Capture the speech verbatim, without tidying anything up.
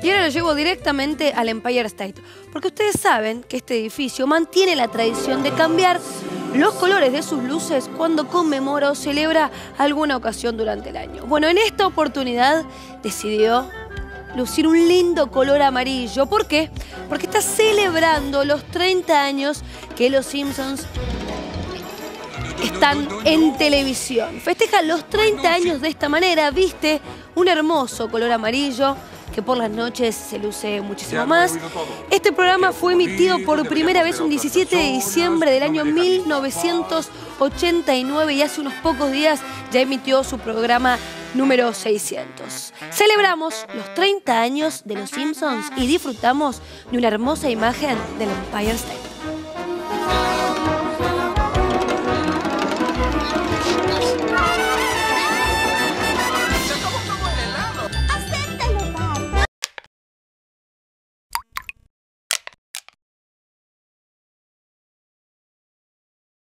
Y ahora lo llevo directamente al Empire State, porque ustedes saben que este edificio mantiene la tradición de cambiar los colores de sus luces cuando conmemora o celebra alguna ocasión durante el año. Bueno, en esta oportunidad decidió lucir un lindo color amarillo. ¿Por qué? Porque está celebrando los treinta años que los Simpsons están en televisión. Festeja los treinta años de esta manera, viste un hermoso color amarillo que por las noches se luce muchísimo más. Este programa fue emitido por primera vez un diecisiete de diciembre del año mil novecientos ochenta y nueve y hace unos pocos días ya emitió su programa número seiscientos. Celebramos los treinta años de los Simpsons y disfrutamos de una hermosa imagen del Empire State.